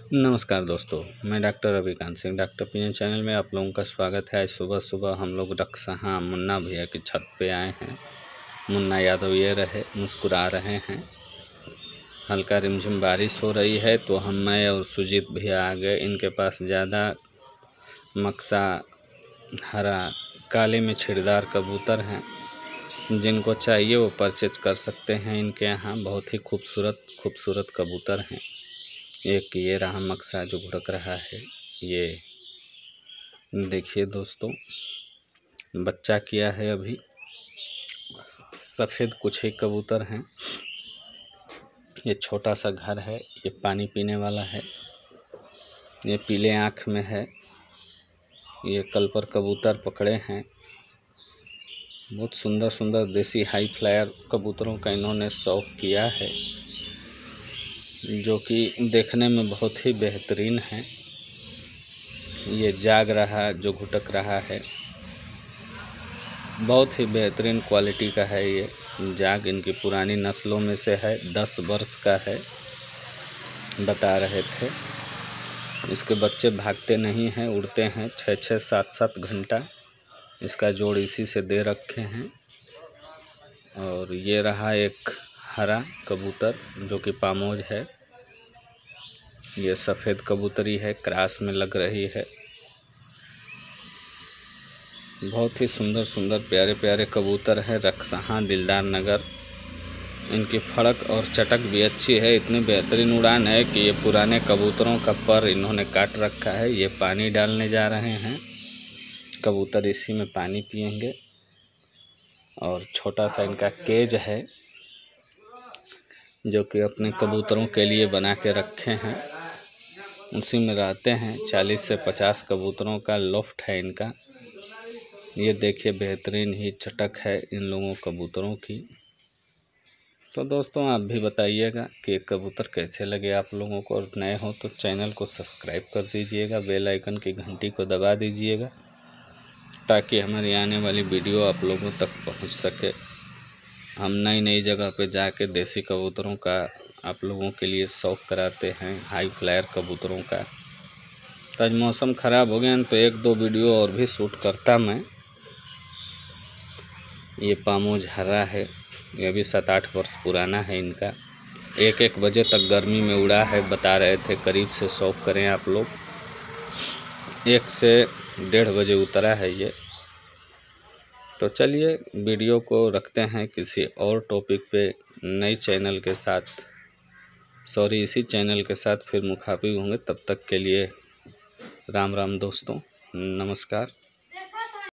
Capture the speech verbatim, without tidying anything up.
नमस्कार दोस्तों, मैं doctor Ravikant Singh doctor PN channel में आप लोगों का स्वागत है। आज सुबह सुबह हम लोग रक्सहां मुन्ना भैया की छत पे आए हैं। मुन्ना यादव ये रहे, मुस्कुरा रहे हैं। हल्का रिमझिम बारिश हो रही है तो हम मैं और सुजीत भैया आ गए। इनके पास ज़्यादा मक्सा हरा काले में छिड़दार कबूतर हैं। जिनको चाहिए वो परचेज कर सकते हैं। इनके यहाँ बहुत ही खूबसूरत खूबसूरत कबूतर हैं। एक ये रहा मक्सा जो घुड़क रहा है, ये देखिए दोस्तों, बच्चा किया है अभी। सफ़ेद कुछ ही कबूतर हैं। ये छोटा सा घर है, ये पानी पीने वाला है। ये पीले आँख में है। ये कल पर कबूतर पकड़े हैं। बहुत सुंदर सुंदर देसी हाई फ्लायर कबूतरों का इन्होंने शौक़ किया है, जो कि देखने में बहुत ही बेहतरीन है। ये जाग रहा जो घुटक रहा है, बहुत ही बेहतरीन क्वालिटी का है। ये जाग इनकी पुरानी नस्लों में से है, दस वर्ष का है बता रहे थे। इसके बच्चे भागते नहीं हैं, उड़ते हैं छः छः सात सात घंटा। इसका जोड़ इसी से दे रखे हैं। और ये रहा एक हरा कबूतर जो कि पामोज है। ये सफ़ेद कबूतरी है, क्रास में लग रही है। बहुत ही सुंदर सुंदर प्यारे प्यारे कबूतर हैं। रक्सहां दिलदार नगर। इनकी फड़क और चटक भी अच्छी है। इतनी बेहतरीन उड़ान है कि ये पुराने कबूतरों का पर इन्होंने काट रखा है। ये पानी डालने जा रहे हैं। कबूतर इसी में पानी पिएंगे। और छोटा सा इनका केज है जो कि अपने कबूतरों के लिए बना के रखे हैं। उसी में रहते हैं। चालीस से पचास कबूतरों का लॉफ्ट है इनका। ये देखिए बेहतरीन ही चटक है इन लोगों कबूतरों की। तो दोस्तों आप भी बताइएगा कि कबूतर कैसे लगे आप लोगों को। और नए हो तो चैनल को सब्सक्राइब कर दीजिएगा, बेल आइकन की घंटी को दबा दीजिएगा ताकि हमारी आने वाली वीडियो आप लोगों तक पहुंच सके। हम नई नई जगह पे जाके देसी कबूतरों का आप लोगों के लिए शौक़ कराते हैं, हाई फ्लायर कबूतरों का। तो आज मौसम ख़राब हो गया तो एक दो वीडियो और भी शूट करता मैं। ये पामोज हरा है, ये भी सात आठ वर्ष पुराना है इनका। एक एक बजे तक गर्मी में उड़ा है बता रहे थे। करीब से शौक़ करें आप लोग। एक से डेढ़ बजे उतरा है ये। तो चलिए वीडियो को रखते हैं किसी और टॉपिक पे, नई चैनल के साथ सॉरी इसी चैनल के साथ फिर मुखातिब होंगे। तब तक के लिए राम राम दोस्तों, नमस्कार।